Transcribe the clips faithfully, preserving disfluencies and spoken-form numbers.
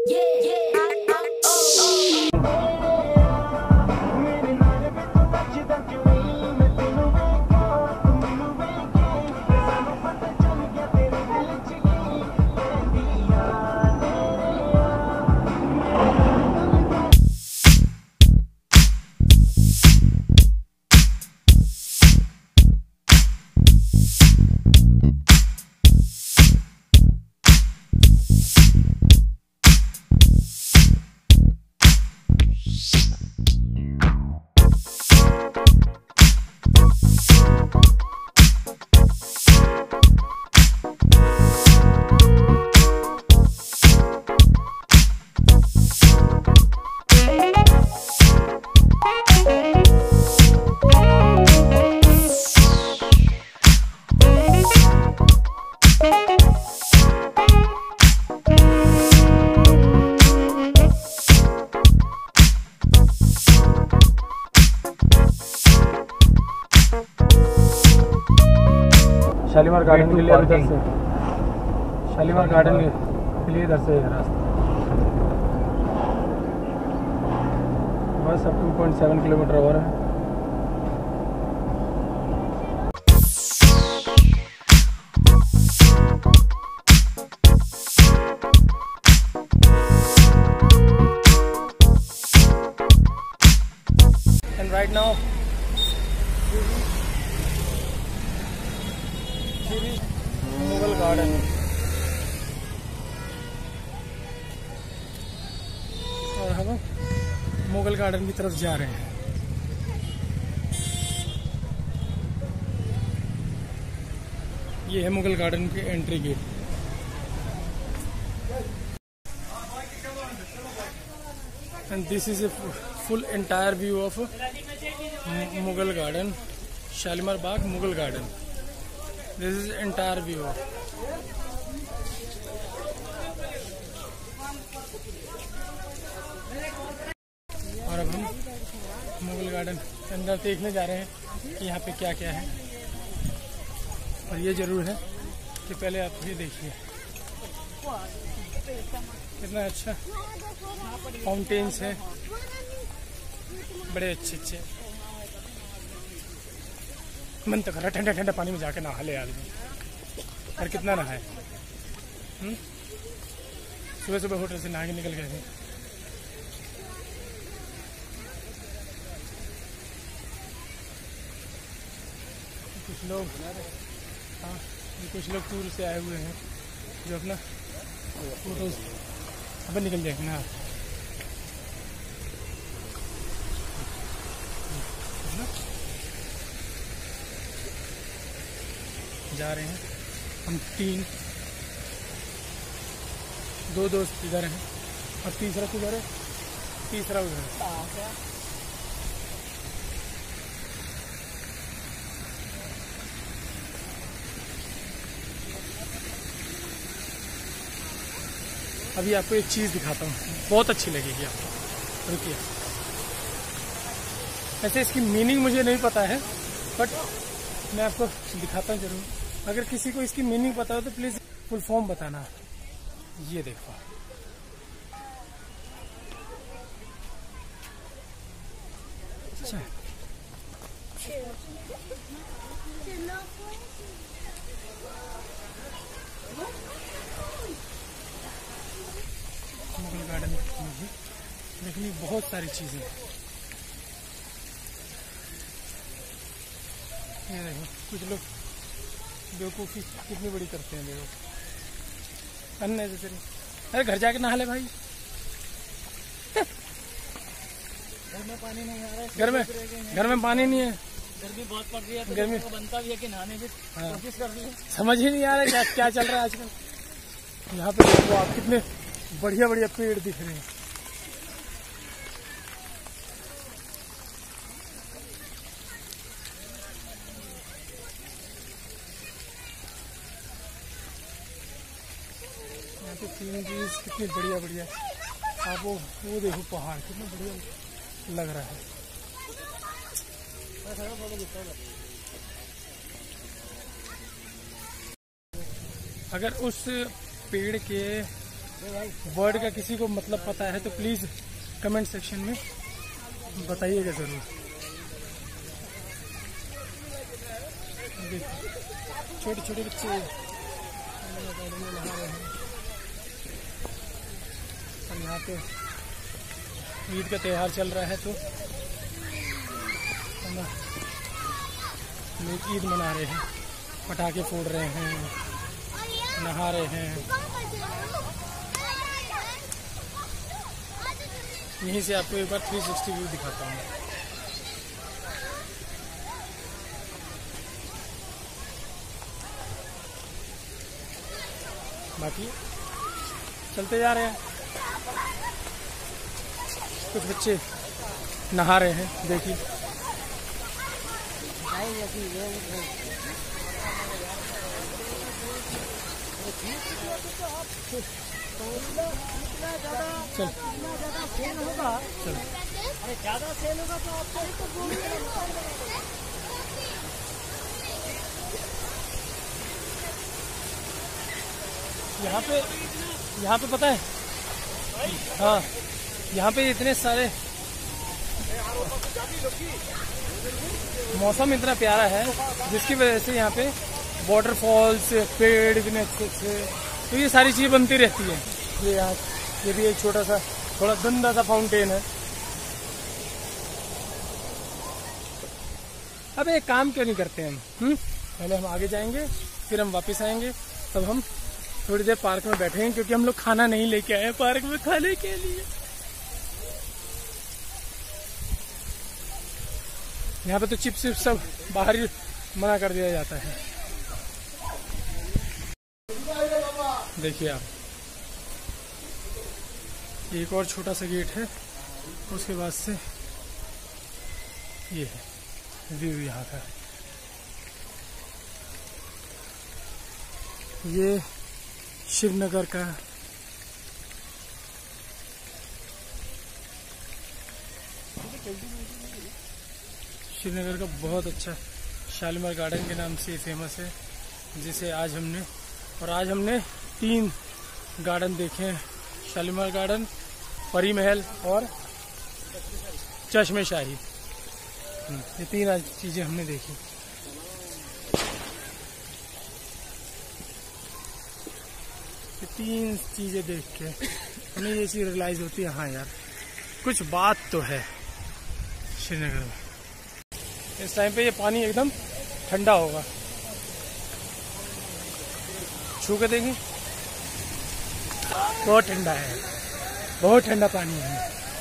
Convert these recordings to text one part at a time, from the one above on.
Shalimar garden के लिए इधर से शालीमार गार्डन के लिए इधर से रास्ता बस अब टू पॉइंट सेवन किलोमीटर और है। And right now Mughal garden और हम मुगल गार्डन की तरफ जा रहे हैं। ये है मुगल गार्डन की entry gate. And this is a full entire view of Mughal garden, Shalimar Bagh Mughal garden. This is entire view. और अब हम मुगल गार्डन के अंदर देखने जा रहे हैं कि यहाँ पे क्या क्या है। और ये जरूर है कि पहले आप ये देखिए कितना अच्छा फाउंटेन्स है, बड़े अच्छे अच्छे। मन तो कर रहा ठंडे ठंडे पानी में जाके नहा ले आदमी, और कितना नहाए। सुबह सुबह होटल से नहा के निकल गए थे। कुछ लोग हाँ कुछ लोग टूर से आए हुए हैं जो अपना फोटोज अब निकल जाएंगे ना। जा रहे हैं हम तीन, दो दोस्त इधर हैं और तीसरा किधर है, तीसरा उधर है। अभी आपको एक चीज़ दिखाता हूँ, बहुत अच्छी लगेगी आपको। रुकिए, वैसे इसकी मीनिंग मुझे नहीं पता है बट मैं आपको दिखाता हूँ जरूर। अगर किसी को इसकी मीनिंग पता हो तो प्लीज फुल फॉर्म बताना। ये देखो, अच्छा मुगल गार्डन में देखने बहुत सारी चीजें हैं। ये देखो, कुछ लोग बेवकूफ़ी कितनी बड़ी करते हैं। देखो अननेसेसरी। अरे घर जाके नहा ले भाई, घर में पानी नहीं आ रहा है। घर में घर में पानी नहीं है, गर्मी बहुत पड़ रही है तो गर्मी बनता भी है कि नहाने की कोशिश कर रही है। समझ ही नहीं आ रहा है क्या क्या चल रहा है आजकल। यहाँ पे देखो आप, कितने बढ़िया बढ़िया पेड़ दिख रहे हैं। यहाँ पे सीनरीज कितनी बढ़िया बढ़िया। आप वो वो देखो पहाड़ कितना बढ़िया लग रहा है। अगर उस पेड़ के वर्ड का किसी को मतलब पता है तो प्लीज कमेंट सेक्शन में बताइएगा जरूर। छोटे छोटे बच्चे नहा रहे हैं। और यहाँ पे ईद का त्योहार चल रहा है तो लोग ईद मना रहे हैं, पटाखे फोड़ रहे हैं, नहा रहे हैं। यहीं से आपको एक बार थ्री सिक्सटी व्यू दिखाता हूँ। बाकी चलते जा रहे हैं। कुछ बच्चे नहा रहे हैं, देखिए। चल सेल होगा, चल अरे ज्यादा सेल होगा तो आपको यहाँ पे यहाँ पे पता है, हाँ यहाँ पे इतने सारे मौसम इतना प्यारा है जिसकी वजह से यहाँ पे वाटरफॉल्स, पेड़ इतने अच्छे अच्छे, तो ये सारी चीज़ें बनती रहती है। ये यहाँ ये भी एक छोटा सा थोड़ा गंदा सा फाउंटेन है। अब एक काम क्यों नहीं करते हम, हम्म पहले हम आगे जाएंगे फिर हम वापस आएंगे, तब हम थोड़ी देर पार्क में बैठेंगे क्योंकि हम लोग खाना नहीं लेके आए पार्क में खाने के लिए। यहाँ पे तो चिप्स चिप्स सब बाहर ही मना कर दिया जाता है। देखिए आप, एक और छोटा सा गेट है, उसके बाद से ये है व्यू यहाँ का। ये श्रीनगर का श्रीनगर का बहुत अच्छा शालीमार गार्डन के नाम से फेमस है, जिसे आज हमने और आज हमने तीन गार्डन देखे हैं, शालीमार गार्डन, परी महल और चश्मे शाही। ये तीन आज चीजें हमने देखी। ये तीन चीजें देख के हमें ये चीज रियलाइज होती है, हाँ यार कुछ बात तो है श्रीनगर में। इस टाइम पे ये पानी एकदम ठंडा होगा, छू के देखें, बहुत ठंडा है, बहुत ठंडा पानी है।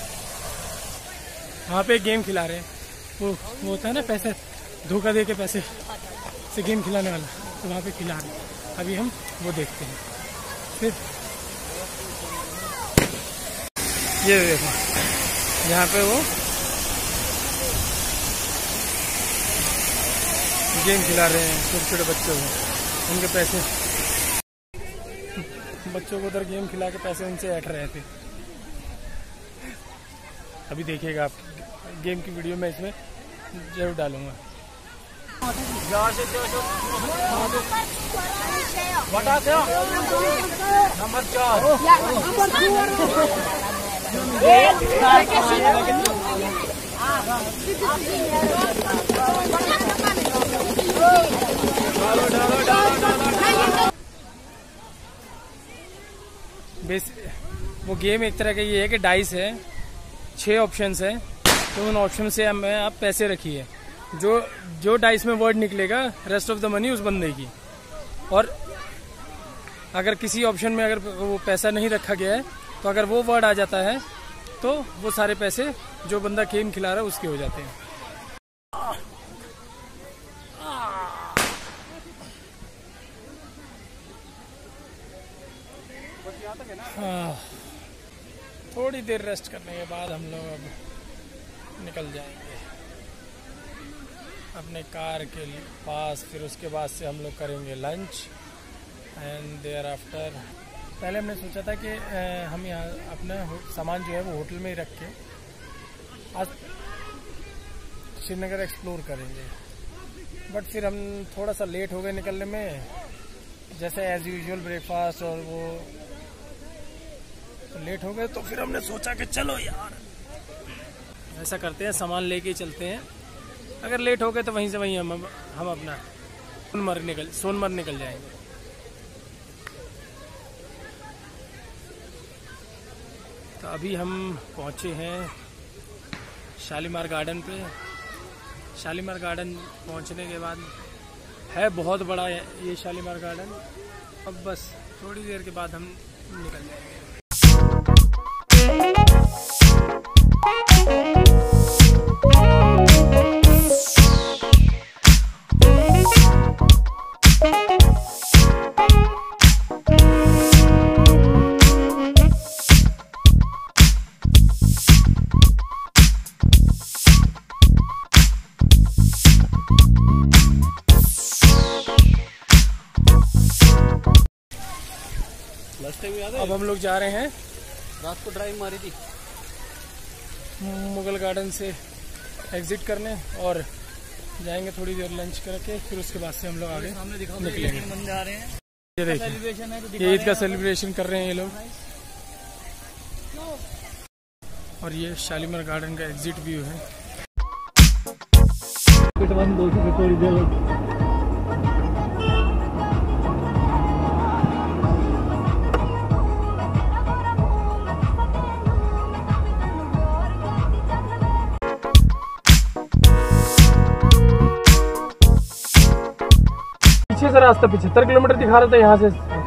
वहाँ पे गेम खिला रहे हैं, वो वो होता है ना पैसे धोखा दे के पैसे से गेम खिलाने वाला, तो वहाँ पे खिला रहे हैं। अभी हम वो देखते हैं। फिर ये देखो यहाँ पे वो गेम खिला रहे हैं छोटे छोटे बच्चों को, उनके पैसे, बच्चों को उधर गेम खिला के पैसे उनसे ऐठ रहे थे। अभी देखिएगा आप, गेम की वीडियो मैं इसमें जरूर डालूंगा। नंबर चार वो गेम एक तरह का ये है कि डाइस है, छह ऑप्शंस है, तो उन ऑप्शन से हमें आप पैसे रखिए, जो जो डाइस में वर्ड निकलेगा रेस्ट ऑफ द मनी उस बंदे की। और अगर किसी ऑप्शन में अगर वो पैसा नहीं रखा गया है तो अगर वो वर्ड आ जाता है तो वो सारे पैसे जो बंदा गेम खिला रहा है उसके हो जाते हैं। हाँ, थोड़ी देर रेस्ट करने के बाद हम लोग अब निकल जाएंगे अपने कार के पास। फिर उसके बाद से हम लोग करेंगे लंच एंड देयर आफ्टर। पहले हमने सोचा था कि हम यहाँ अपना सामान जो है वो होटल में ही रख के आज श्रीनगर एक्सप्लोर करेंगे, बट फिर हम थोड़ा सा लेट हो गए निकलने में। जैसे एज यूजुअल ब्रेकफास्ट और वो तो लेट हो गए तो फिर हमने सोचा कि चलो यार ऐसा करते हैं, सामान लेके चलते हैं। अगर लेट हो गए तो वहीं से वहीं हम हम अपना सोनमर्ग निकल सोनमर्ग निकल जाएंगे। तो अभी हम पहुंचे हैं शालीमार गार्डन पे। शालीमार गार्डन पहुंचने के बाद है बहुत बड़ा ये शालीमार गार्डन। अब बस थोड़ी देर के बाद हम निकल जाएंगे। अब हम लोग जा रहे हैं, रात को ड्राइव मारी थी मुगल गार्डन से एग्जिट करने और जाएंगे थोड़ी देर लंच करके, फिर उसके बाद से हम लोग आगे निकलेंगे। बंदे आ रहे हैं, ये देखिए ये ईद का सेलिब्रेशन कर रहे हैं ये लोग। और ये शालीमार गार्डन का एग्जिट व्यू है। पीछे से रास्ता पचहत्तर किलोमीटर दिखा रहा था यहाँ से।